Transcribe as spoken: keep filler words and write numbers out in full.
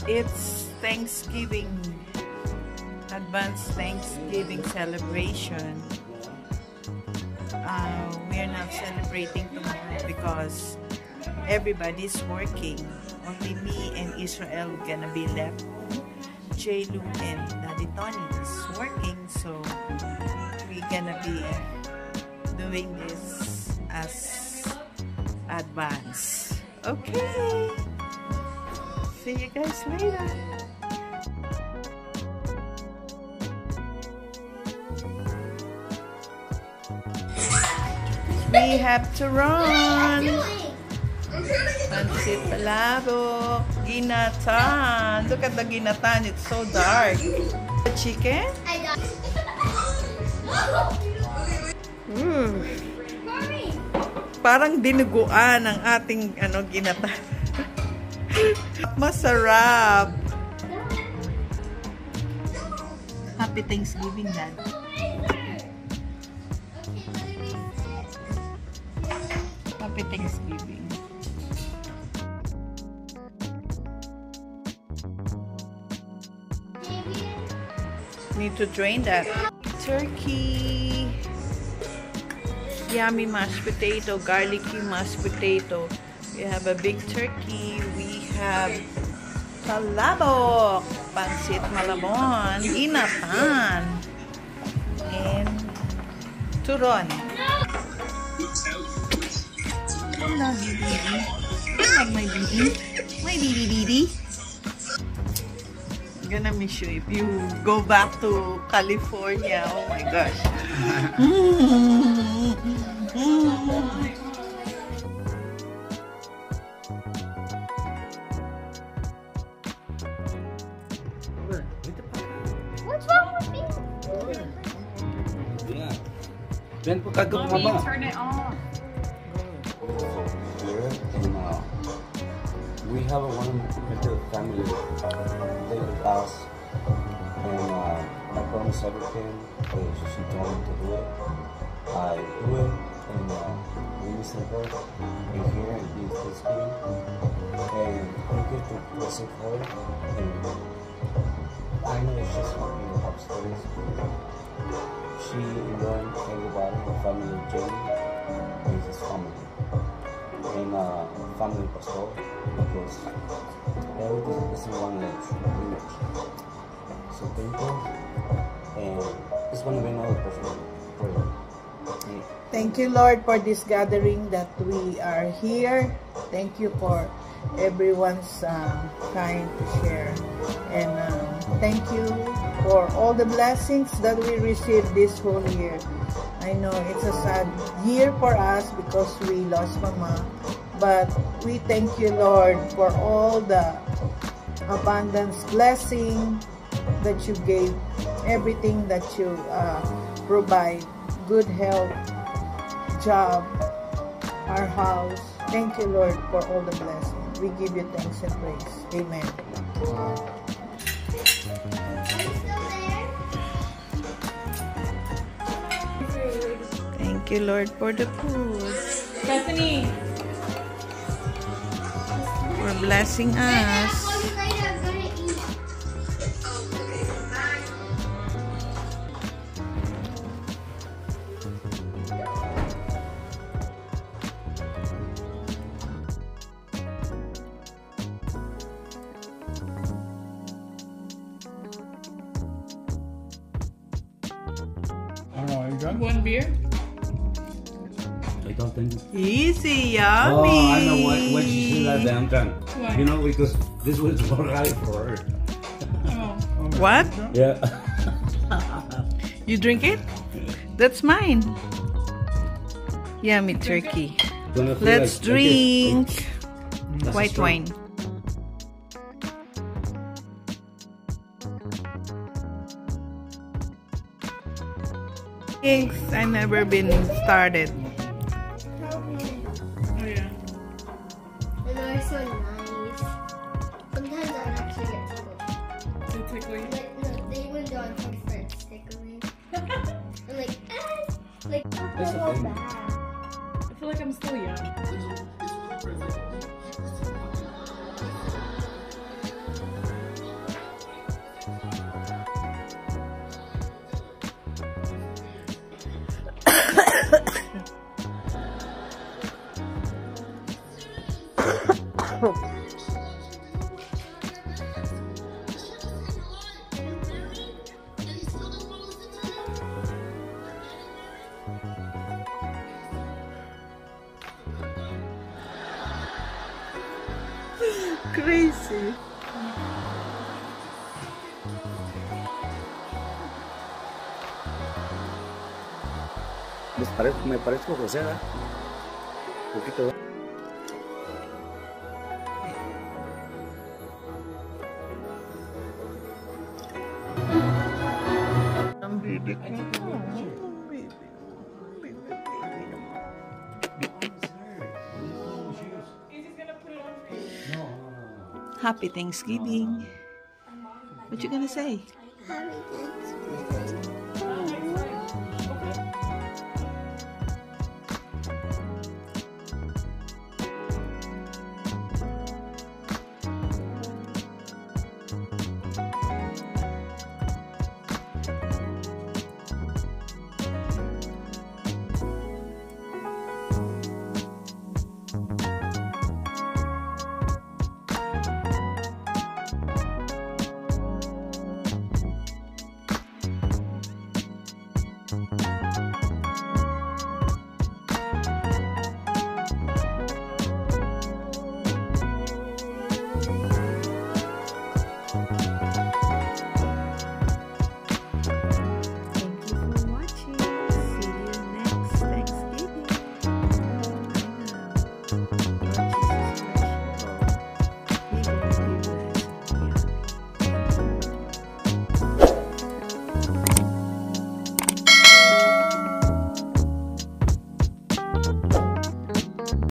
It's Thanksgiving, advanced Thanksgiving celebration. Uh, we're not celebrating tomorrow because everybody's working. Only me and Israel gonna be left. J-Lu and Daddy Tony is working, so we're gonna be doing this as advance. Okay, see you guys later. We have to run. Pansit palabok, ginatan. Look at the ginatan, it's so dark. The chicken? Mm. Parang dinuguan ang ating ano ginatan. Masarap. Happy Thanksgiving, Dad. Happy Thanksgiving. Need to drain that. Turkey. Yummy mashed potato, garlicky mashed potato. We have a big turkey. We have palabok, pansit malabon, inatan, and turon. Hello, baby. You like my baby? My baby, baby. I'm gonna miss you if you go back to California. Oh my gosh. What's wrong with me? Yeah. Then Mommy, turn it off. Here and uh, we have a one with family. They with us, and uh, I promised everything. Uh, she told me to do it. I do it, and uh, we listen her in here and be Thanksgiving. And we get to visit her, and I know she's happy to have stories. She learned everybody, the family of Jamie and his family. And uh, family pastor, because everything is in one image. So thank you, and it's going to be another personal prayer. Yeah. Thank you, Lord, for this gathering that we are here. Thank you for everyone's um, kind to share. And um, thank you for all the blessings that we received this whole year. I know it's a sad year for us because we lost Mama. But we thank you, Lord, for all the abundance blessing that you gave, everything that you uh, provide, good health, job, our house. Thank you, Lord, for all the blessings. We give you thanks and praise. Amen. Thank you, Lord, for the food. Bethany. For blessing us. One beer? I don't think. Easy, Oh, yummy. I know what, what she said that I'm done. What? You know, because this was more right for her. Oh. What? Yeah. You drink it? That's mine. Yummy turkey. Gonna feel Let's like- drink That's white strong. wine. Thanks. I've never been started. Oh yeah. And they're so nice. Sometimes I actually get tickled. They tickle you? Like, no, they even go on some friends tickling. I'm like, ah! Like, That's so okay. bad. I feel like I'm still young. Crazy. Me parezco, me parezco José, ¿verdad? Un poquito, ¿verdad? Ang baby ko. Oh, baby. Baby, baby naman. He's just gonna put it on for you. Happy Thanksgiving. What you gonna say? Happy Thanksgiving.